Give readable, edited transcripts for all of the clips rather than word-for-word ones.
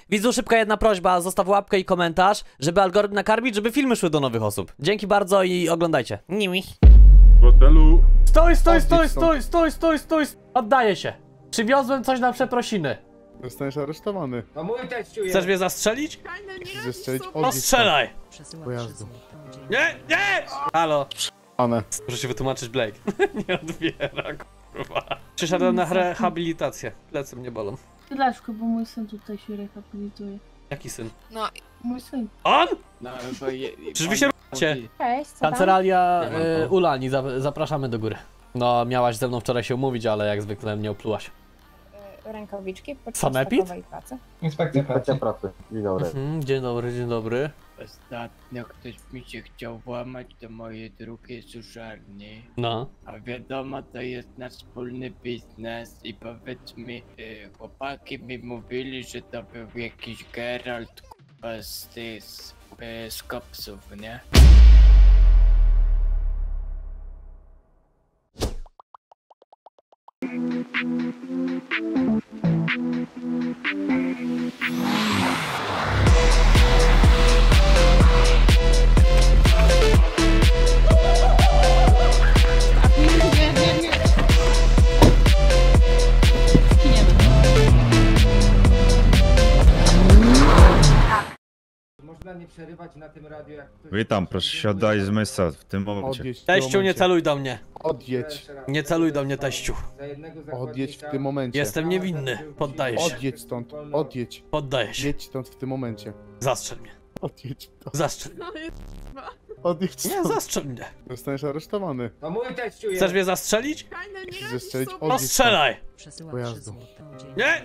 Widzu, szybka jedna prośba, zostaw łapkę i komentarz, żeby algorytm nakarmić, żeby filmy szły do nowych osób. Dzięki bardzo i oglądajcie. Niwi. W hotelu. Stój! Oddaję się. Przywiozłem coś na przeprosiny. Zostaniesz aresztowany. No mój też czuje. Chcesz mnie zastrzelić? Zestrzelić No strzelaj! pojazdu. Nie! Halo. Ane. Proszę się wytłumaczyć, Blake. Nie odbiera, kurwa. Przyszedłem na rehabilitację. Plecy mnie bolą. Chwileczkę, bo mój syn tutaj się rehabilituje. Jaki syn? No, mój syn. On? No, Czyż wy się r***cie? Cześć, co tam? Kancelaria Ulani, zapraszamy do góry. No, miałaś ze mną wczoraj się umówić, ale jak zwykle mnie oplułaś. Rękawiczki podczas Sanepid? takowej pracy. Inspekcja pracy. Dzień dobry. Dzień dobry, dzień dobry. Ostatnio ktoś mi się chciał włamać do mojej drugiej suszarni. No. A wiadomo, to jest nasz wspólny biznes i powiedz mi, chłopaki mi mówili, że to był jakiś Geralt k***a, z kopsów, nie? Można nie przerywać na tym radiu, jak ktoś... Witam, proszę się oddać z miejsca w tym momencie. Odjedź w tym Teściu, nie momencie. celuj do mnie. Odjedź. Nie celuj do mnie, teściu. Odjedź w tym momencie. Jestem niewinny. Poddaję się. Odjedź stąd. Odjedź. Poddaję się. Jedź stąd w tym momencie. Zastrzel mnie. Odjedź stąd. Zastrzel mnie. Odjedź Nie, stąd. zastrzel mnie. Zostaniesz aresztowany. No mój też czuje. Chcesz mnie zastrzelić? Zestrzelić No odjedź strzelaj! pojazdu. Nie!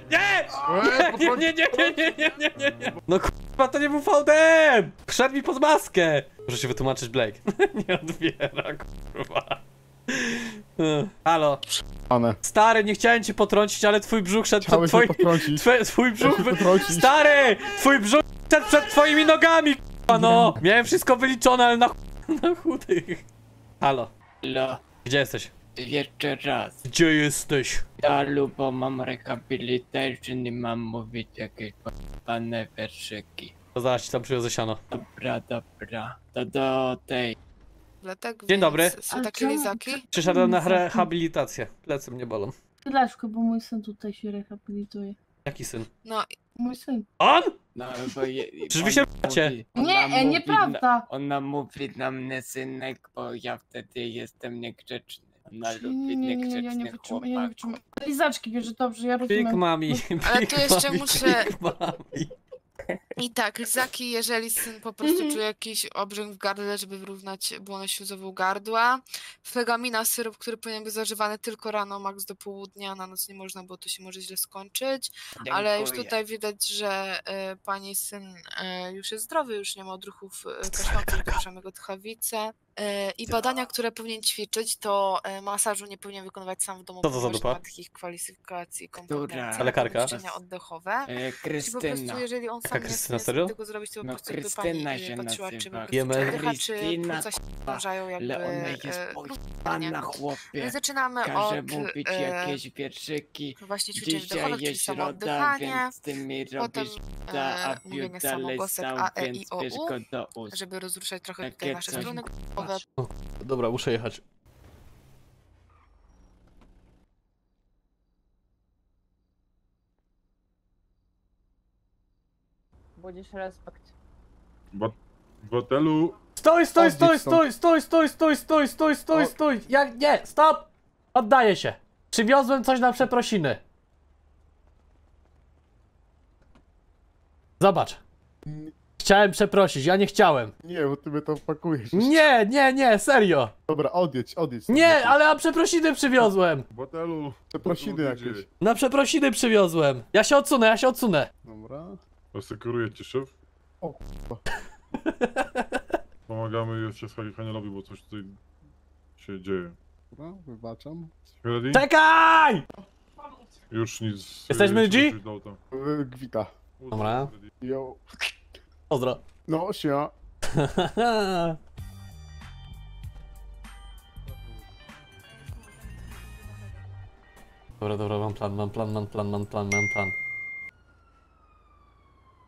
Nie! No kurwa, to nie był VDM! Wszedł mi pod maskę! Proszę się wytłumaczyć, Blake. Nie odbiera, kurwa. Halo. Ane. Stary, nie chciałem cię potrącić, ale twój brzuch szedł przed Chciałeś twoim... mnie potrącić. Twój brzuch... Chciałeś mnie potrącić. Stary! Twój brzuch szedł przed twoimi nogami, kurwa, no! Miałem wszystko wyliczone, ale na chudych. Halo. Lo, Gdzie jesteś? jeszcze raz. Gdzie jesteś? Ja lubo mam rehabilitation i mam mówić jakieś pane wierszyki. To zaraz ci tam przywiozę siano. Dobra. To do tej. Dlatego Dzień dobry. Są Ale takie czemu- lizaki? Przyszedłem na rehabilitację. Plecy mnie bolą. Chwileczkę, bo mój syn tutaj się rehabilituje. Jaki syn? No, Mój syn. On? No bo Czyż wy się r***cie? Nie, nieprawda. Ona mówi na mnie synek, bo ja wtedy jestem niegrzeczny. Ona lubi Nie, ja nie niegrzecznych wytrzymam, ja nie chłopaków. wytrzymam. Lizaczki bierze dobrze, ja Big rozumiem. mami. Ale tu jeszcze muszę- Big mami. i tak, lizaki, jeżeli syn po prostu czuje jakiś obrzęk w gardle, żeby wyrównać błonę śluzową gardła. Fegamina, syrop, który powinien być zażywany tylko rano, maks do południa, na noc nie można, bo to się może źle skończyć. Ale już Dziękuję. tutaj widać, że pani syn już jest zdrowy, już nie ma odruchów kaszmatu, ruszamy go tchawice. I badania, które powinien ćwiczyć, to masażu nie powinien wykonywać sam w domu, Co to za ponieważ nie dupa? ma takich kwalifikacji, Która? kompetencji, Lekarka? ćwiczenia oddechowe. I po Krystyna. prostu jeżeli on Jaka sam nie Krystyna, chce serio? tego zrobić, to po No, prostu by Krystyna pani się patrzyła, czy nazywa. Jemy. oddycha, czy Krystyna, płuca się wiążają jakby... Ale ona jest pojebana, chłopie. Więc zaczynamy Każe od mówić jakieś wierszyki. właśnie ćwiczeń Dzisiaj wdechowych, czyli jest środa, samooddychanie, więc ty mi potem robisz da, a mówienie pił dalej samogłosek stał, A, E, I, więc O, bierz U, go do ust. żeby rozruszać trochę Takie tutaj nasze coś. struny głosowe. Dobra, muszę jechać. Budzisz respekt. W hotelu. Stój! Jak nie, stop! Oddaję się. Przywiozłem coś na przeprosiny. Zobacz. Chciałem przeprosić, ja nie chciałem. Nie, bo ty mnie to pakujesz. Nie, serio. Dobra, odjedź. Nie, ale na przeprosiny przywiozłem. W hotelu. Przeprosiny jakieś. Na przeprosiny przywiozłem. Ja się odsunę. Dobra. Asekuruje ci szef. O, Pomagamy jeszcze z Hanielowi, bo coś tutaj się dzieje. Dobra, wybaczam. Ready? Czekaj! Już nic. Jesteśmy G? Gwita. Dobra. Jo. Pozdro. No, siema. Dobra, mam plan.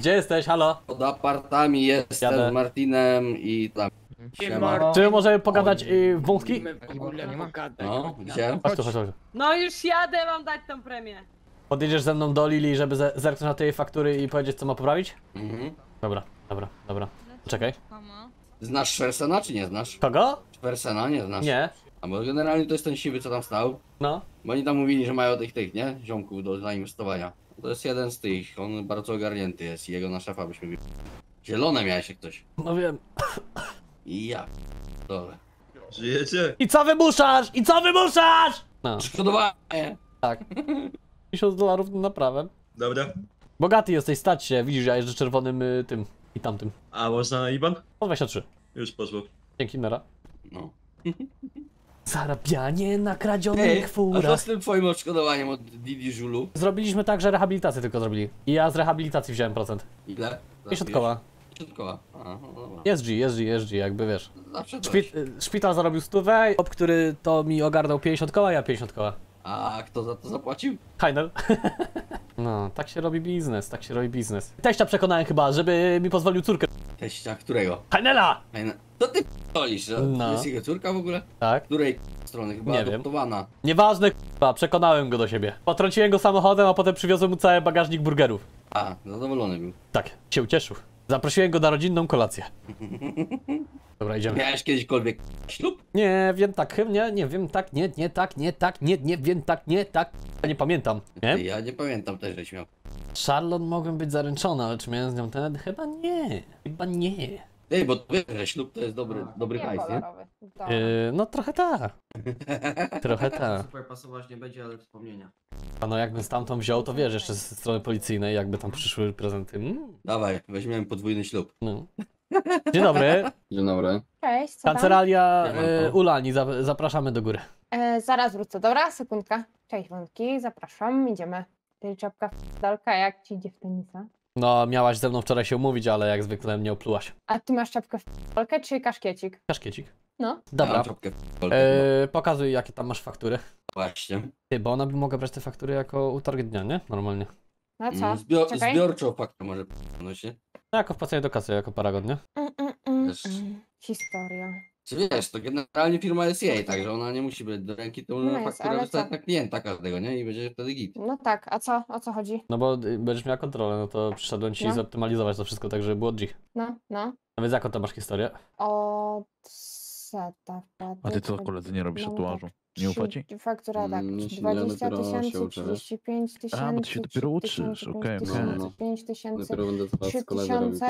Gdzie jesteś? Halo? Pod apartami jestem Jadę. z Martinem i tam. Siema. Czy możemy pogadać w wąski? W ogóle pogadać. No, gdzie? Chodź tu, chodź, chodź. No już jadę, mam dać tą premię. Podjedziesz ze mną do Lili, żeby zerknąć na tej faktury i powiedzieć, co ma poprawić? Mhm. Dobra. Czekaj. Znasz Szwersena czy nie znasz? Kogo? Szwersena nie znasz? Nie. A bo generalnie to jest ten siwy, co tam stał. No. Bo oni tam mówili, że mają tych, nie? Ziomków do zainwestowania. To jest jeden z tych, on bardzo ogarnięty jest i jego na szefa byśmy wy... Zielone miałeś jak ktoś. No wiem. I ja. Dole. Żyjecie? I co wymuszasz? No, Szkodowanie! tak. $1000 na naprawę. Dobra. Bogaty jesteś, stać się. Widzisz, ja jeżdżę czerwonym tym i tamtym. A można na IBAN? Po 23. Już poszło. Dzięki, Nera. No. Zarabianie na Ej, kradzionych a co furach. z tym twoim odszkodowaniem od Didi Żulu? Zrobiliśmy tak, że rehabilitację tylko zrobili. I ja z rehabilitacji wziąłem procent. Ile? 50 koła. 50 koła. A, no dobra. SG, jakby wiesz. Zawsze coś. Szpital zarobił 100, ob, który to mi ogarnął 50 koła, ja 50 koła. A kto za to zapłacił? Heinel. No, tak się robi biznes, Teścia przekonałem chyba, żeby mi pozwolił córkę. Teścia którego? Heinela! Co ty p***olisz? No. To jest jego córka w ogóle? Tak. Której strony? Chyba Nie wiem. adoptowana. Nieważne, k***a, przekonałem go do siebie. Potrąciłem go samochodem, a potem przywiozłem mu cały bagażnik burgerów. A, zadowolony był. Tak, się ucieszył. Zaprosiłem go na rodzinną kolację. Dobra, idziemy. Miałeś kiedyśkolwiek ślub? Nie wiem tak, nie wiem tak, nie wiem tak, nie tak. Ja nie pamiętam, nie? Ja nie pamiętam też, żeś miał. Charlotte mogłem być zaręczona, ale czy miałem z nią ten? Chyba nie. Ej, bo wiesz, że ślub to jest dobry hajs, nie? No trochę ta. Super pasować nie będzie, ale wspomnienia. A no jakbym stamtąd wziął, to wiesz, jeszcze ze strony policyjnej, jakby tam przyszły prezenty. Dawaj, weźmiemy podwójny ślub. No. Dzień dobry. Dzień dobry. Cześć, co tam? Kancelaria Siemanko. Ulani, zapraszamy do góry. Zaraz wrócę, dobra? Sekundka. Cześć wątki, zapraszam, idziemy. Ty czapka dalka, jak ci idzie w tenisa? No, miałaś ze mną wczoraj się umówić, ale jak zwykle mnie oplułaś. A ty masz czapkę w dalkę czy kaszkiecik? Kaszkiecik. No. Dobra. Mam czapkę Pokazuj, jakie tam masz faktury. Właśnie. Ty, bo ona by mogła brać te faktury jako utarg dnia, nie? Normalnie. No co? Czekaj. Zbiorczą fakturę może no się. No, jako wpłacenie do kasy, jako paragon, nie? Też- Historia. Czy wiesz, to generalnie firma jest jej, także ona nie musi brać do ręki, to No ona jest, fakturę ale wystawić co? na klienta każdego, nie? I będzie wtedy git. No tak, a co? O co chodzi? No bo będziesz miała kontrolę, no to przyszedłem ci No. zoptymalizować to wszystko, tak żeby było G. No. No więc jaką to masz historię? Od seta wpadł. A ty co, koledzy, nie robisz No tatuażu? tak. Nie ufa ci? Faktura tak, Mm, 20 dopiero się 000, uczę. 35 000, A, bo ty się dopiero uczysz, okej, okej. 5 000 będę z 3000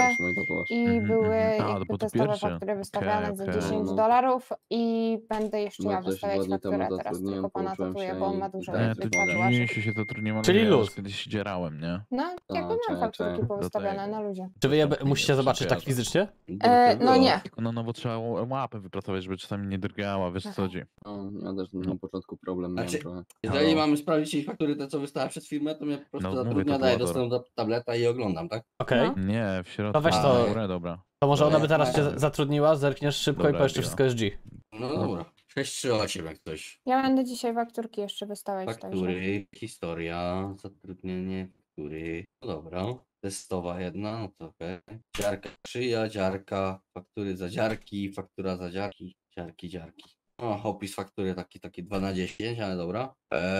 i Mhm, były mhm. A, jakby bo to testowe pierwsze. faktury wystawiane Okej, za okej. $10 i będę jeszcze ja No, też wystawiać 2 dni temu fakturę teraz, zatrudniłem, tylko pana połączyłem tatuję, się bo on i- ma dużo Tak, Nie, jakby ty tatuaży. mniejszy się zatrudniłem, ale Czyli ja luz. już kiedyś dzierałem, nie? No, jakby mam czekaj, fakturki czekaj. powystawiane na ludzie. Czy wy to musicie nie zobaczyć tak przyjadę. fizycznie? No nie. No bo trzeba łapę wypracować, żeby czasami nie drgała, wiesz co chodzi. Ja też na początku problem miałem Znaczy, trochę. Jeżeli mamy sprawdzić jej faktury, te co wystała przez firmę, to mnie po prostu No, mówię, zatrudnia, to daję było dostęp do tableta i oglądam, tak? Okej. No. Nie, w środku. To weź to- Dobra, dobra. To może ona by teraz cię Dobra. zatrudniła, zerkniesz szybko i Dobra, powiesz, czy deal. wszystko jest G. No dobra. 638 jak ktoś. Ja będę dzisiaj fakturki jeszcze wystawiać, także. Faktury, historia, zatrudnienie, faktury. No dobra. Testowa jedna, no to okej. Dziarka szyja, dziarka, faktury za dziarki, faktura za dziarki, dziarki. O, opis faktury taki 2 na 10, ale dobra.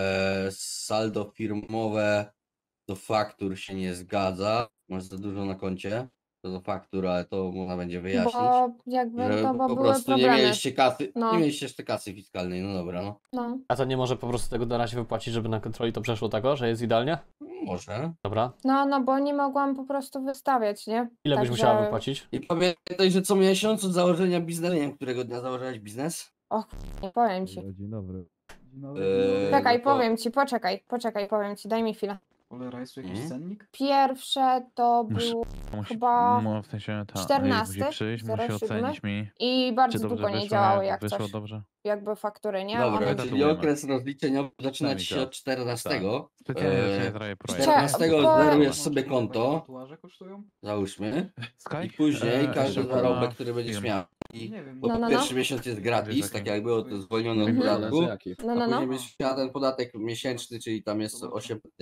Saldo firmowe do faktur się nie zgadza. Masz za dużo na koncie. To do faktur, ale to można będzie wyjaśnić. Bo jakby Że to, bo po były prostu nie problemy. mieliście kasy, No. nie mieliście jeszcze kasy fiskalnej, no dobra, no. No. A to nie może po prostu tego na razie wypłacić, żeby na kontroli to przeszło tego, że jest idealnie? Może. Dobra. No, bo nie mogłam po prostu wystawiać, nie? Ile byś Także- musiała wypłacić? I pamiętaj, że co miesiąc od założenia biznesu, nie wiem, którego dnia założyłeś biznes? Nie powiem ci. Dzień dobry. Czekaj, no to- powiem ci, poczekaj, powiem ci, daj mi chwilę. Cholera, jest tu jakiś Mhm. cennik? Pierwsze to Muszę- było Musi, Chyba no, w sensie, ta, 14, musi przyjść, musi 07. ocenić mi, i czy bardzo dobrze długo nie wyszło, działały jak wyszło coś. dobrze. Jakby faktury, nie? Dobra, One... czyli Gratulujemy. okres rozliczeniowy zaczyna Daj mi ci się to. od 14. Specjalnie Eee, dzisiaj zrobię projekt. 14 bo- zdarujesz sobie konto, Tatuaże kosztują? załóżmy, Sky? i później każdy jeszcze zarobek, pana który będziesz firmy. miał. I Nie wiem. bo No, no, no. pierwszy miesiąc jest gratis, Wiesz, tak jaki? jak było to zwolnione od Mhm. podatku, No, a no, później no. będziesz miał ten podatek miesięczny, czyli tam jest 8, nie?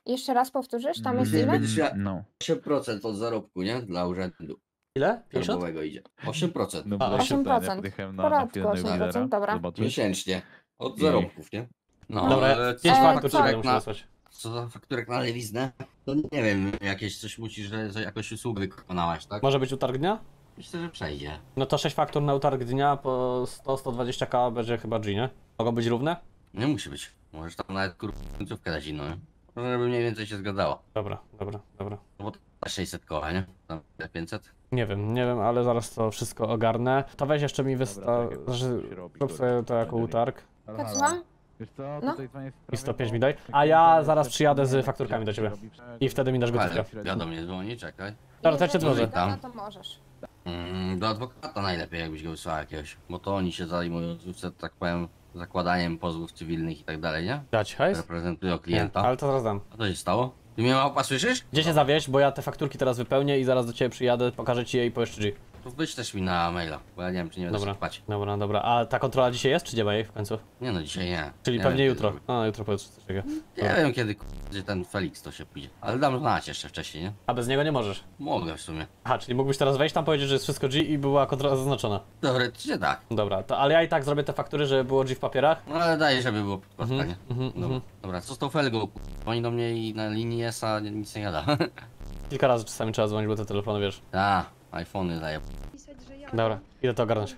Jeszcze raz powtórzysz, tam jest Ty ile? będziesz miał No. 8% od zarobku, nie? Dla urzędu Ile? 50? skarbowego idzie. 8% No, A, bo 8%. ja podjechałem W na porządku, chwilę na 8%, Wheelera, dobra. zobaczyć. miesięcznie. Od I- zarobków, nie? No, Dobra, ale 5 co faktur ci za będę fakturek musiał na, wysłać. co za fakturek na lewiznę? To nie wiem, jakieś coś musisz, że jakąś usługę wykonałaś, tak? Może być utarg dnia? Myślę, że przejdzie. No to 6 faktur na utarg dnia po 100-120k będzie chyba G, nie? Mogą być równe? Nie musi być. Możesz tam nawet końcówkę dać inną, nie? Żeby mniej więcej się zgadzało. Dobra, dobra, dobra. No bo to 600 koła, nie? Tam 500. Nie wiem, ale zaraz to wszystko ogarnę. To weź jeszcze mi Dobra, tak, znaczy, się robi, zrób sobie to jako jeżeli- utarg Tak, słucham? Wiesz co, No. tutaj dzwonię w i sprawie, 105 bo mi daj, taki a ja internet zaraz też przyjadę nie z wiem, fakturkami jak do się ciebie. robi. I wtedy mi dasz Ale gotówkę. ja do mnie dzwoni, czekaj. Dobra, to ja cię Jeżeli dzwonię. tak, no to możesz. Do adwokata najlepiej, jakbyś go wysłał jakiegoś. Bo to oni się zajmują, że tak powiem, zakładaniem pozwów cywilnych i tak dalej, nie? Dać hajs? Reprezentują Nie, klienta. ale to zaraz dam. A co się stało? Ty mnie małpa słyszysz? Gdzie się zawieźć, bo ja te fakturki teraz wypełnię i zaraz do ciebie przyjadę, pokażę ci je i po jeszcze G. To wyślesz mi na maila, bo ja nie wiem, czy nie będę Dobra. się płacić. Dobra. A ta kontrola dzisiaj jest, czy nie ma jej w końcu? Nie no, dzisiaj nie. Czyli Nie pewnie wiem, jutro. kiedy A, jutro powiedz coś takiego. zrobię. Nie wiem kiedy gdzie ten Felix to się pójdzie. Ale dam znać jeszcze wcześniej, nie? A bez niego nie możesz. Mogę w sumie. Aha, czyli mógłbyś teraz wejść tam, powiedzieć, że jest wszystko G i była kontrola zaznaczona. Teoretycznie tak. Dobra, to, ale ja i tak zrobię te faktury, żeby było G w papierach. No ale daję, żeby było podkładka, nie? Dobra. Mhm. Dobra, co z tą Felgą? Oni do mnie i na linii jest-a nic nie gada. Kilka razy czasami trzeba dzwonić, bo te telefony, wiesz. Ta, iPhony daję. Dobra, idę to ogarnąć.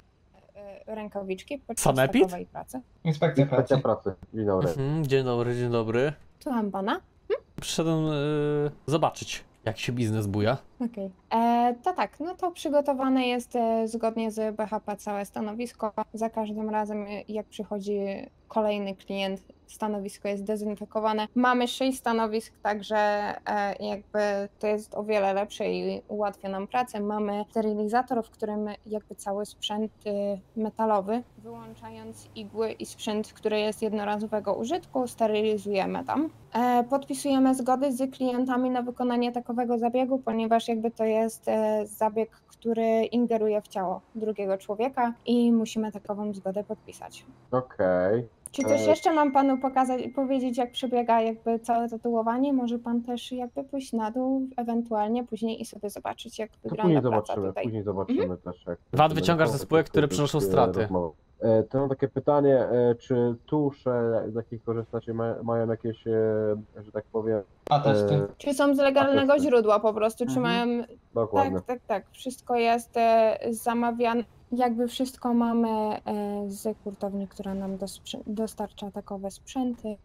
Rękawiczki podczas Sanepid? takowej pracy. Inspekcja pracy. Dzień dobry. Dzień dobry. Słucham pana? Przyszedłem zobaczyć, jak się biznes buja. Okej. To tak, no to przygotowane jest zgodnie z BHP całe stanowisko. Za każdym razem, jak przychodzi kolejny klient, stanowisko jest dezynfekowane. Mamy 6 stanowisk, także jakby to jest o wiele lepsze i ułatwia nam pracę. Mamy sterylizator, w którym jakby cały sprzęt metalowy, wyłączając igły i sprzęt, który jest jednorazowego użytku, sterylizujemy tam. Podpisujemy zgody z klientami na wykonanie takowego zabiegu, ponieważ jakby to jest zabieg, który ingeruje w ciało drugiego człowieka i musimy takową zgodę podpisać. Okej. Czy coś jeszcze mam panu powiedzieć, jak przebiega jakby całe tatuowanie? Może pan też jakby pójść na dół ewentualnie później i sobie zobaczyć, jak wygląda praca tutaj. Później zobaczymy też jak... VAT wyciągasz ze spółek, które przynoszą straty. To mam takie pytanie, czy tusze, z jakich korzystacie, mają jakieś, że tak powiem... Atesty. Czy są z legalnego Atesty. źródła po prostu, czy Mhm. mają... Dokładnie. Tak. Wszystko jest zamawiane. Jakby wszystko mamy z hurtowni, która nam dostarcza takowe sprzęty.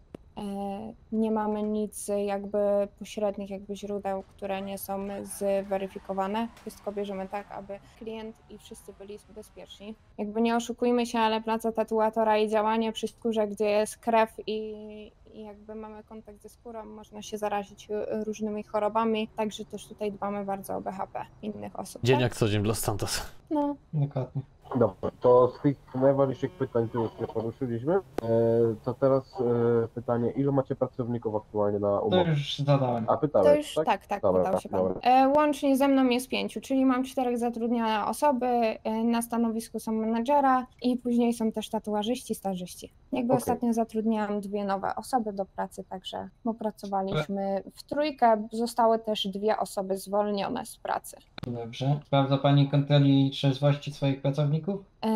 Nie mamy nic jakby pośrednich jakby źródeł, które nie są zweryfikowane. Wszystko bierzemy tak, aby klient i wszyscy byli bezpieczni. Jakby nie oszukujmy się, ale praca tatuatora i działanie przy skórze, gdzie jest krew i jakby mamy kontakt ze skórą, można się zarazić różnymi chorobami, także też tutaj dbamy bardzo o BHP innych osób. Dzień tak? jak co dzień w Los Santos. No, Dokładnie. Dobra, to z tych najważniejszych pytań, które już się poruszyliśmy, to teraz pytanie, ilu macie pracowników aktualnie na To umowie? już zadałem. A pytałeś, to już tak, Dobra, pytał się pan. dobra. Łącznie ze mną jest 5, czyli mam 4 zatrudnione osoby, na stanowisku są menadżera i później są też tatuażyści, stażyści. Jakby Okej. ostatnio zatrudniałam 2 nowe osoby do pracy, także bo pracowaliśmy w trójkę, zostały też 2 osoby zwolnione z pracy. Dobrze. Sprawdza pani kontroli trzeźwości swoich pracowników?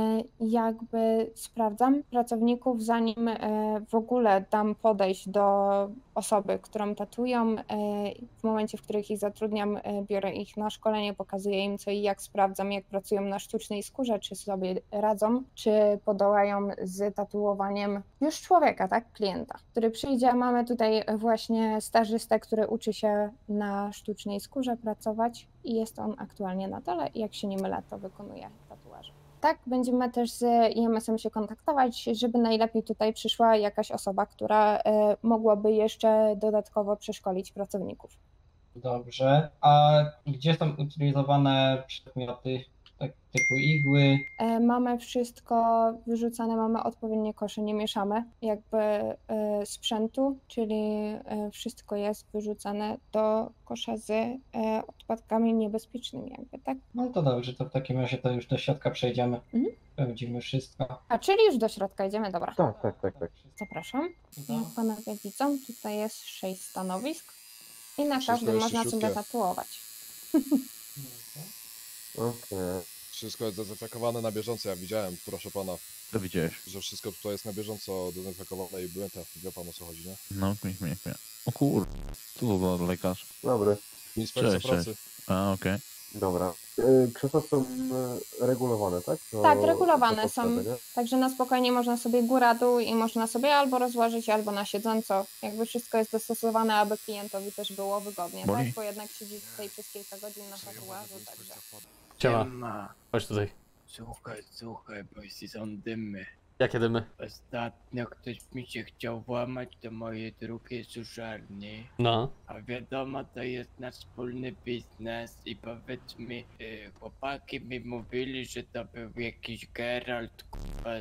Jakby sprawdzam pracowników, zanim w ogóle dam podejść do osoby, którą tatują. W momencie, w którym ich zatrudniam, biorę ich na szkolenie, pokazuję im co i jak, sprawdzam jak pracują na sztucznej skórze, czy sobie radzą, czy podołają z tatuowaniem już człowieka, tak, klienta, który przyjdzie. Mamy tutaj właśnie stażystę, który uczy się na sztucznej skórze pracować i jest on aktualnie na dole i jak się nie mylę, to wykonuje tatuaże. Tak, będziemy też z IMS-em się kontaktować, żeby najlepiej tutaj przyszła jakaś osoba, która mogłaby jeszcze dodatkowo przeszkolić pracowników. Dobrze. A gdzie są utylizowane przedmioty? Tak, typu igły? Mamy wszystko wyrzucane, mamy odpowiednie kosze, nie mieszamy jakby sprzętu, czyli wszystko jest wyrzucane do kosza z odpadkami niebezpiecznymi jakby, tak? No to dobrze, to w takim razie to już do środka przejdziemy. Sprawdzimy wszystko. A, czyli już do środka idziemy, dobra. Tak. Zapraszam. Jak panowie widzą, tutaj jest 6 stanowisk i na każdym można sobie tatuować. Okej. Wszystko jest dezynfekowane na bieżąco, ja widziałem, proszę pana, Co widziałeś? że wszystko tutaj jest na bieżąco dezynfekowane i byłem teraz, wie pan o co chodzi, nie? No, kmię. O kur... Co to za lekarz? Dobry. Inspekcja Cześć, pracy. A, okej. Dobra. Krzesła są regulowane, tak? Tak, regulowane do są. potrzeby, nie? Także na spokojnie można sobie góra-dół i można sobie albo rozłożyć, albo na siedząco. Jakby wszystko jest dostosowane, aby klientowi też było wygodnie, Boli? tak? Bo jednak siedzi tutaj przez kilka godzin na tatuażu, także... Siema. Chodź tutaj. Słuchaj, bo są dymy. Jakie dymy? Ostatnio ktoś mi się chciał włamać do mojej drugiej suszarni. No. A wiadomo, to jest nasz wspólny biznes i powiedz mi, chłopaki mi mówili, że to był jakiś Geralt kurwa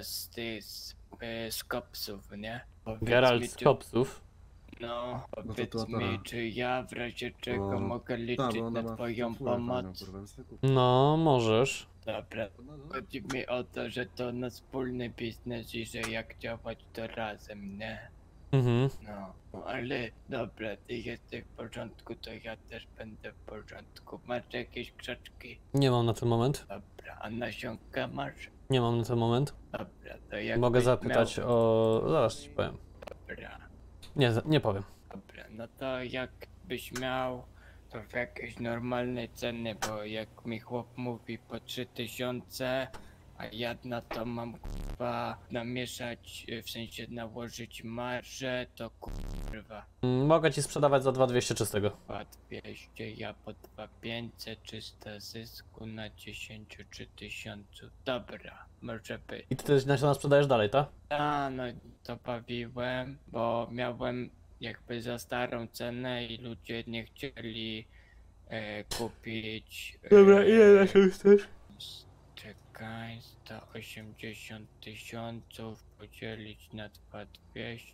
z kopsów, nie? Powiedz mi, Geralt z czy- kopsów. No, powiedz mi, czy ja w razie czego mogę liczyć na twoją pomoc? No, możesz. Dobra, chodzi mi o to, że to nasz wspólny biznes i że jak działać to razem, nie? Mhm. No, ale dobra, ty jesteś w porządku, to ja też będę w porządku. Masz jakieś krzaczki? Nie mam na ten moment. Dobra, a nasionka masz? Nie mam na ten moment. Dobra, to jak Mogę zapytać o... Zaraz ci powiem. Dobra, Nie powiem. dobra, no to jakbyś miał to w jakieś normalnej ceny, bo jak mi chłop mówi po 3000, a ja na to mam kurwa namieszać, w sensie nałożyć marżę, to kurwa Mogę ci sprzedawać za 2200 czystego. 2200, ja po 2500, 300 zysku na 10 czy 1000. Dobra, może być. I ty na sprzedajesz dalej, tak? A, no to bawiłem, bo miałem jakby za starą cenę i ludzie nie chcieli kupić. Dobra, ile na się chcesz? Czekaj, 180 tysiąców podzielić na 2200.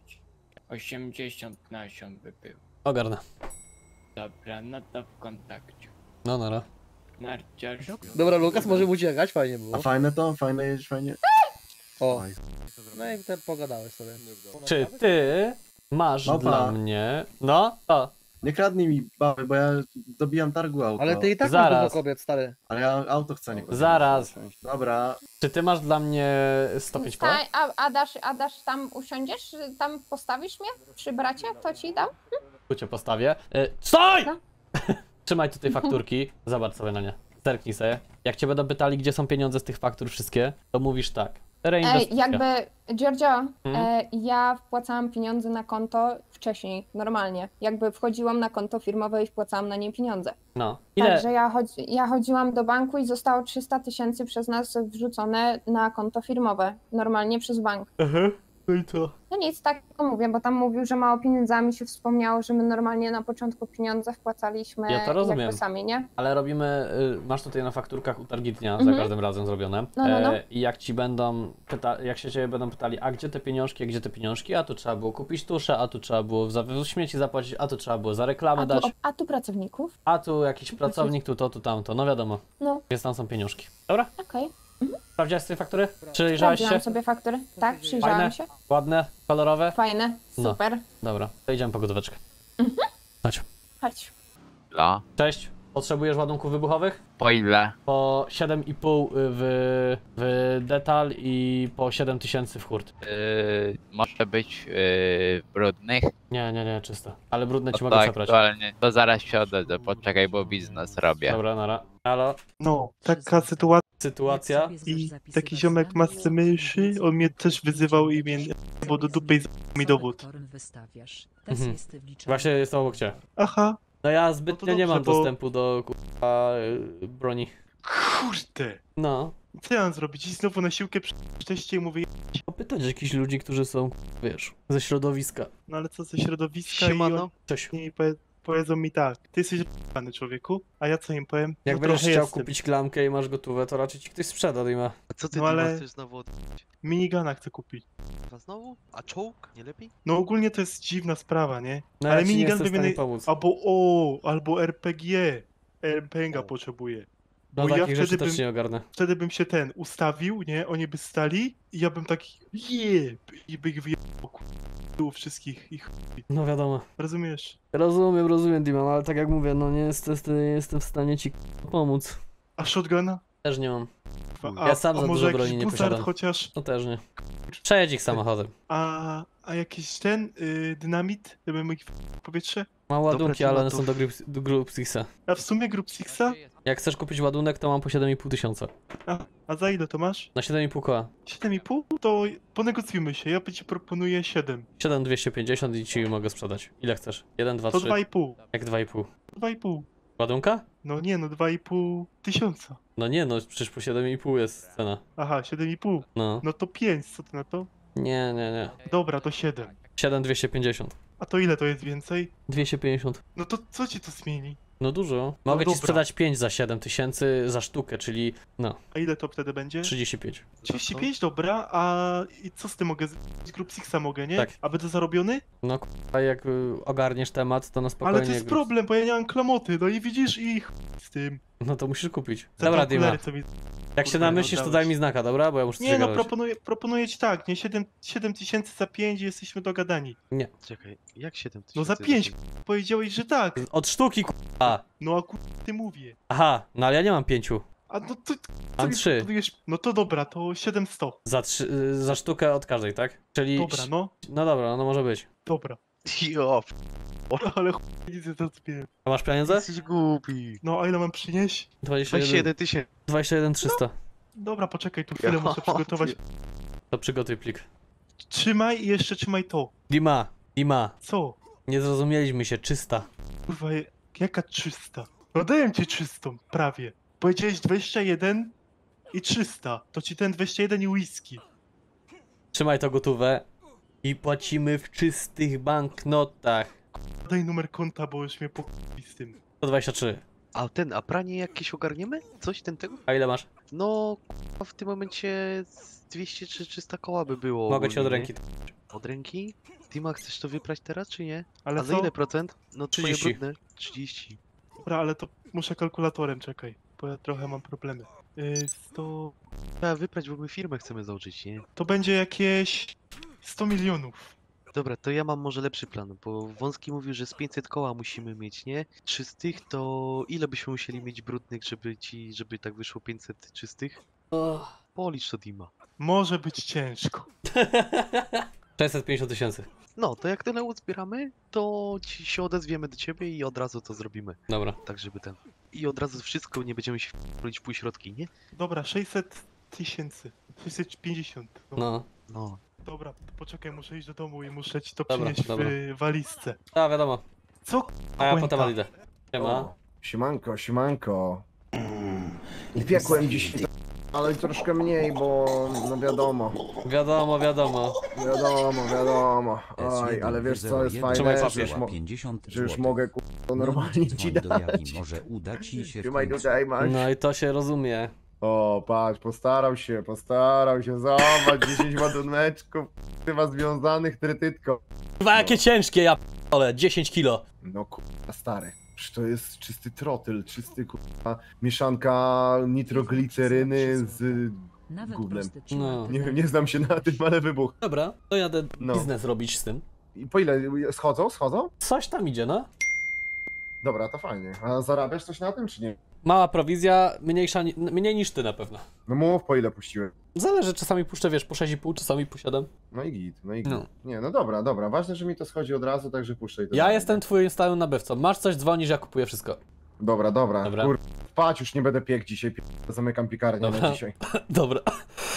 80 nasion by było. Ogarnę. Dobra, no to w kontakcie. No, nara. Narciarz. Dobra, Lukas może uciekać, fajnie było. A fajne to? Fajne jest, fajnie. O, no i te pogadałeś sobie. Czy ty masz Małpa. dla mnie... No? O. Nie kradnij mi bawy, bo ja dobijam targu auto. Ale ty i tak masz Zaraz. dużo kobiet, stary. Ale ja auto chcę, nie Zaraz. Dobra. Czy ty masz dla mnie 105 koła? Stań, a dasz tam usiądziesz? Tam postawisz mnie przy bracie? To ci dam? Tu cię postawię. Stój! Co? Trzymaj tutaj fakturki. Zobacz sobie na nie. Zerknij sobie. Jak cię będą pytali, gdzie są pieniądze z tych faktur wszystkie, to mówisz tak. Reinwestycja. Jakby, Giorgio, Mhm. ja wpłacałam pieniądze na konto wcześniej, normalnie. Jakby wchodziłam na konto firmowe i wpłacałam na nie pieniądze. No. Ile? Także ja chodziłam do banku i zostało 300 000 przez nas wrzucone na konto firmowe, normalnie przez bank. No i co? No nic, tak mówię, bo tam mówił, że mało pieniędzy, a mi się wspomniało, że my normalnie na początku pieniądze wpłacaliśmy Ja to rozumiem. jakby sami, nie? Ale robimy, masz tutaj na fakturkach utargitnia za Mhm. każdym razem zrobione. No. I jak ci będą jak się ciebie będą pytali, a gdzie te pieniążki, a tu trzeba było kupić tuszę, a tu trzeba było za wywóz śmieci zapłacić, a tu trzeba było za reklamę dać, A tu pracowników? a tu jakiś pracownik, tu to, tu tamto, no wiadomo. No, Więc tam są pieniążki. Dobra? okej. Sprawdziłaś sobie faktury? Przyjrzałeś się? Sprawdziłam sobie faktury. Tak, przyjrzałam Fajne? się. Ładne? Kolorowe? Fajne, No. super. Dobra, to idziemy po gotóweczkę. Chodź. Chodź. Dla? Cześć. Potrzebujesz ładunków wybuchowych? Po ile? Po 7,5 w detal i po 7000 w hurt. Może być brudnych? Nie, czysto. Ale brudne ci No mogę to przeprać. aktualnie, to zaraz się odezwę, poczekaj, bo biznes robię. Dobra, nara. Halo? No, taka Sytuacja? i taki ziomek masce myszy, on mnie też wyzywał i mnie bo do dupy i mi dowód. Mhm. Właśnie jest obok cię. Aha, No ja zbytnio nie dobrze, mam bo- dostępu do broni. kurde. No. Co ja mam zrobić? I znowu na siłkę przejście i mówię, Popytać jakichś ludzi, którzy są, wiesz, ze środowiska. no ale co ze środowiska Siemano. i Cześć. oni powiedzą mi tak, ty jesteś p***ny człowieku, a ja co im powiem? Jak no będziesz trochę chciał jestem. kupić klamkę i masz gotówę, to raczej ci ktoś sprzeda, Dima. A co ty No Dima, ale- chcesz znowu odbić? Minigana chcę kupić. Chyba znowu? A czołg? Nie lepiej? No ogólnie to jest dziwna sprawa, nie? No ale ja ci nie minigun jestem w by stanie mnie... pomóc. Albo RPG. RPG potrzebuję. No Bo ja takich rzeczy wtedy też bym, nie ogarnę. wtedy bym się ustawił, nie? Oni by stali i ja bym taki jeb i by ich wyjebał ku- wszystkich ich. No wiadomo. Rozumiesz? Rozumiem, Dimon, ale tak jak mówię, no niestety nie jestem w stanie ci pomóc. A shotguna? Też nie mam. A, Ja sam a za może dużo jakiś broni nie buzard posiadam. chociaż? No też nie. Przejedź ich samochodem. A jakiś ten dynamit, żeby mógł w powietrze? Mam ładunki, Dobra, ale one to- są do Group Sixa. A w sumie Group Sixa? Jak chcesz kupić ładunek, to mam po 7,5 tysiąca. A za ile to masz? Na 7,5 koła. 7,5? To ponegocjujmy się, ja ci proponuję 7. 7,250 i ci mogę sprzedać. Ile chcesz? 1, 2, To 3. 2,5. Jak 2,5? 2,5. Ładunka? No nie, no 2,5 tysiąca. No nie, no przecież po 7,5 jest cena. Aha, 7,5. No. No to 5, co ty na to? Nie. Dobra, to 7. 7,250. A to ile to jest więcej? 250. No to co ci to zmieni? No dużo. Mogę ci dobra. sprzedać 5 za 7 tysięcy za sztukę, czyli no, A ile to wtedy będzie? 35. 35, dobra, a i co z tym mogę z Group Sixa mogę, nie? Tak. A będę zarobiony? No a jak ogarniesz temat, to na spokojnie. Ale to jest problem, bo ja nie mam klamoty, no i widzisz i z tym. No to musisz kupić. Za Dobra, te okulary, Dima. co mi... Jak się Kurwa, namyślisz, to oddałeś. daj mi znaka, dobra? Bo ja muszę coś Nie no, gadać. proponuję ci tak, nie? 7 tysięcy za 5 i jesteśmy dogadani. Nie. Czekaj, jak 7 No za 5 powiedziałeś, że tak. Od sztuki, k***a. No a ty mówię. Aha, no ale ja nie mam 5. A no to... Mam mi 3. proponujesz? No to dobra, to 700. Za sztukę od każdej, tak? Czyli... Dobra, no. No dobra, no może być. Dobra. Jo, Ale nic nie zrozumiałem. A masz pieniądze? jesteś głupi. No a ile mam przynieść? 27 tysięcy. 21 300. Dobra, poczekaj, tu chwilę Ja muszę przygotować. To przygotuj plik. Trzymaj i jeszcze trzymaj to. Dima. Co? Nie zrozumieliśmy się, 300. Kurwa, jaka 300? No daję ci 300, prawie. Powiedziałeś 21 i 300. To ci ten 21 i whisky. Trzymaj to gotówę. I płacimy w czystych banknotach. Daj numer konta, bo już mnie p***i z tym. 123. A pranie jakieś ogarniemy? Coś tego? A ile masz? No, w tym momencie z 200 czy 300 koła by było. Mogę ci od ogólnie, ręki. nie? Od ręki? Dima, chcesz to wyprać teraz, czy nie? Ale A za co? ile procent? No twoje 30. brudne. 30. Dobra, ale to muszę kalkulatorem, czekaj. Bo ja trochę mam problemy. 100... Trzeba wyprać, bo my firmę chcemy założyć, nie? To będzie jakieś 100 milionów. Dobra, to ja mam może lepszy plan, bo Wąski mówił, że z 500 koła musimy mieć, nie? Czystych to ile byśmy musieli mieć brudnych, żeby tak wyszło 500 czystych? Policz to, Dima. Może być ciężko. 650 tysięcy. No, to jak tyle uzbieramy, to ci się odezwiemy do ciebie i od razu to zrobimy. Dobra. Tak, żeby ten... I od razu wszystko, nie będziemy się wrobić półśrodki, nie? Dobra, 600 tysięcy. 650. No. No. Dobra, to poczekaj, muszę iść do domu i muszę ci to Dobra, przynieść dobra. w walizce. A, wiadomo. Co? A ja Błęka. potem idę. Siema. O, siemanko. I piekłem dziś, ale troszkę mniej, bo no wiadomo. Wiadomo. Oj, ale wiesz co jest Trzymaj fajne, papier. że już mogę to normalnie ci dać. Może uda ci się Trzymaj tutaj, masz. No i to się rozumie. O, patrz, postarał się, zobacz, 10 ładuneczków, chyba związanych trytytką. Kurwa, jakie ciężkie, ja p***ole, 10 kilo. No kurwa, stary. To jest czysty trotyl, kurwa, mieszanka nitrogliceryny z gównem. No. Nie wiem, nie znam się na tym, ale wybuch. Dobra, to jadę No. biznes robić z tym. I po ile? Schodzą? Coś tam idzie, no. Dobra, to fajnie. A zarabiasz coś na tym, czy nie? Mała prowizja, mniej niż ty na pewno. No mów, po ile puściłem. Zależy, czasami puszczę, wiesz, po 6,5, czasami po 7. No i git. No. Nie, no dobra. Ważne, że mi to schodzi od razu, także puszczaj to. Ja jestem twoim stałym nabywcą. Masz coś, dzwonisz, ja kupuję wszystko. Dobra. Dobra. Kur... Spać już nie będę piekł dzisiaj, zamykam piekarnię na Dobra. dzisiaj. Dobra.